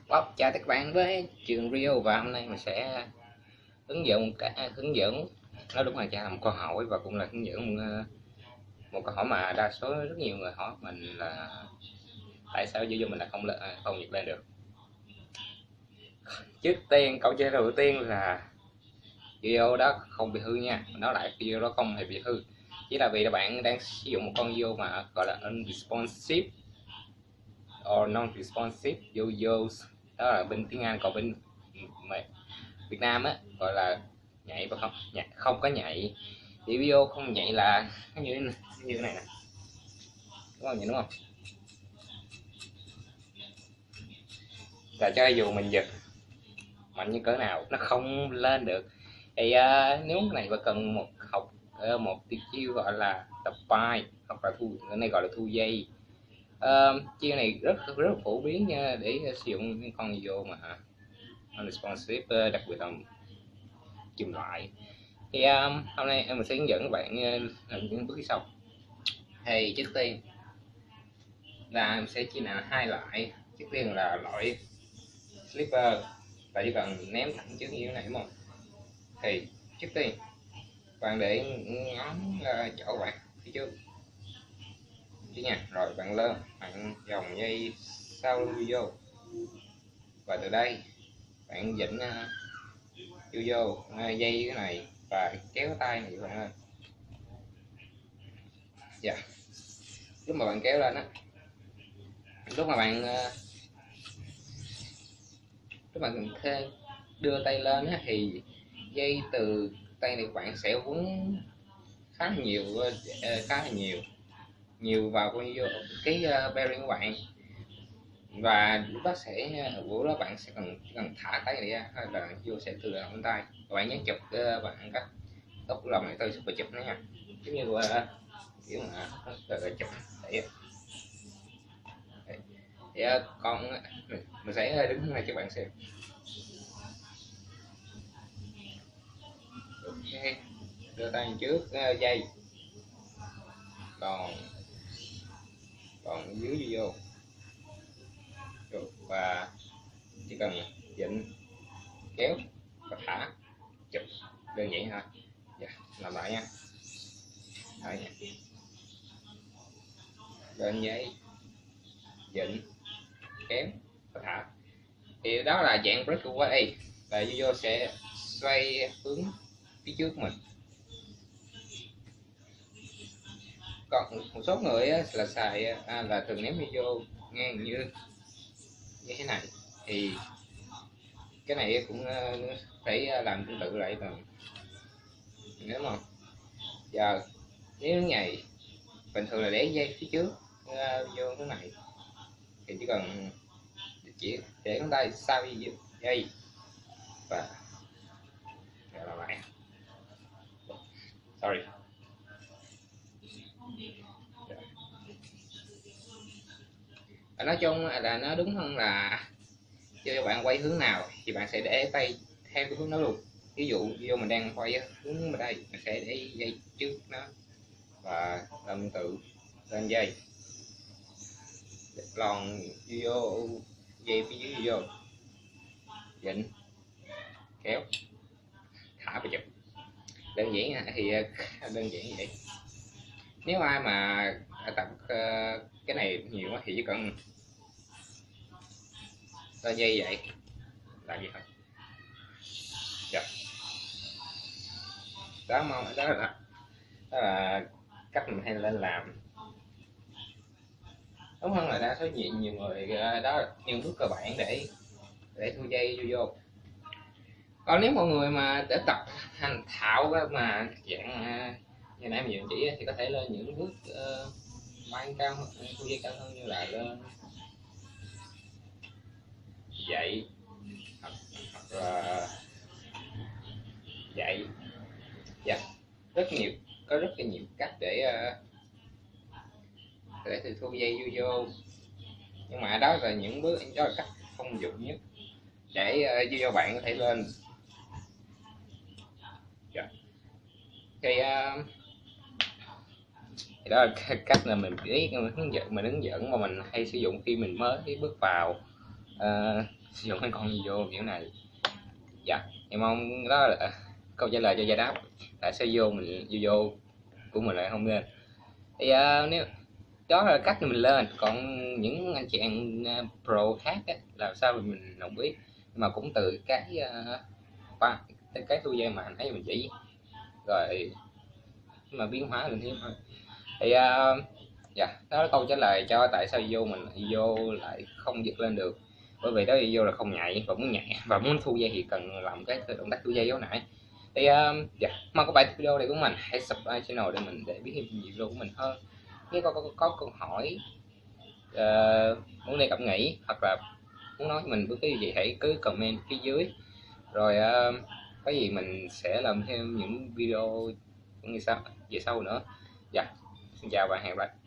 Chào các bạn với trường Rio, và hôm nay mình sẽ hướng dẫn nó đúng là một câu hỏi, và cũng là hướng dẫn một câu hỏi mà đa số rất nhiều người hỏi mình là tại sao video mình lại không nhật lên được. Trước tiên câu trả lời đầu tiên là video đó không bị hư nha, nó lại video đó không hề bị hư, chỉ là vì là bạn đang sử dụng một con video mà gọi là unresponsive or non-responsive videos, đó là bên tiếng Anh, còn bên Việt Nam á gọi là nhạy và không có nhạy. Thì video không nhạy là như thế này nè, đúng không, đúng không? Là cho dù mình giật mạnh như cỡ nào nó không lên được. Thì nếu cái này phải cần một tiêu chiêu gọi là tập bài, hoặc là cái này gọi là thu dây. Chiêu này rất phổ biến nha, để sử dụng những con video mà unresponsive, đặc biệt là chùm lại. Thì hôm nay em sẽ hướng dẫn các bạn làm những bước sau. Thì trước tiên là em sẽ chia làm hai loại. Trước tiên là loại slipper, và chỉ cần ném thẳng trước như thế này, đúng không? Thì trước tiên bạn để ngón chỗ bạn phía trước chứ nha, rồi bạn lên, bạn vòng dây sau lưng vô, và từ đây bạn vịnh vô dây cái này và kéo tay này bạn lên. Dạ, lúc mà bạn kéo lên á, lúc mà bạn đưa tay lên á, thì dây từ tay này bạn sẽ quấn khá là nhiều vào cái bearing của bạn, và lúc đó bạn sẽ cần thả tay này ra, hay là vô sẽ tự động lên tay. Bạn nhấn chụp bạn cắt tốc lòng này, tôi super chụp nữa nha, giống như kiểu mà chụp để thì con mình sẽ đứng này cho bạn xem. Ok, đưa tay trước dây, còn dưới vô, và chỉ cần vịnh, kéo và thả, chụp, đơn giản thôi. Dạ, làm lại nha. Thôi nha, lên dây, vịnh, kéo và thả. Thì đó là dạng breakaway, và vô sẽ xoay hướng phía trước mình. Còn một số người là xài là thường ném vô ngang như thế này, thì cái này cũng phải làm tương tự lại rồi, nếu mà giờ nếu nhảy bình thường là để dây phía trước vô cái này, thì chỉ cần để ngón tay sau dây và làm lại. Sorry. Nói chung là nó đúng hơn là cho bạn quay hướng nào thì bạn sẽ để tay theo cái hướng đó luôn. Ví dụ vô mình đang quay hướng ở đây, mình sẽ để dây trước nó và làm tự lên dây, lòn vô dây phía dưới vô, vịnh, kéo, thả và chụp. Đơn giản thì đơn giản vậy. Nếu ai mà tập cái này nhiều thì chỉ cần lên dây vậy làm gì thôi. Dạ. Đó là cách mình hay lên làm. Đúng hơn là đa số nhiều người đó những bước cơ bản để thu dây vô. Còn nếu mọi người mà để tập thành thạo mà dạng như nãy mình chỉ thì có thể lên những bước mang cao hơn, thu dây cao hơn, như là lên dậy, hoặc là dậy. Dạ, có rất là nhiều cách để thu dây vô, nhưng mà đó là những bước, đó là cách thông dụng nhất để cho bạn có thể lên. Dạ. Thì đó là cách là mình hướng dẫn mà mình hay sử dụng khi mình mới bước vào sử dụng cái con vô kiểu này. Dạ em mong đó là câu trả lời cho giải đáp tại sao vô của mình lại không lên. Thì nếu đó là cách mình lên, còn những anh chị em pro khác á, làm sao mình không biết, mà cũng từ cái ba cái thu dây mà anh thấy mình chỉ rồi mà biến hóa lên thêm thôi. Thì dạ đó là câu trả lời cho tại sao vô lại không giật lên được, bởi vì đó vô là không nhảy và muốn nhảy và muốn thu dây thì cần làm cái động tác thu dây giống nãy. Thì dạ mong các bạn video này của mình hãy subscribe channel để mình để biết thêm video của mình hơn. Nếu có câu hỏi muốn đề cập nghĩ hoặc là muốn nói với mình bất kỳ gì hãy cứ comment phía dưới, rồi có gì mình sẽ làm thêm những video về sau nữa. Dạ xin chào và hẹn gặp lại.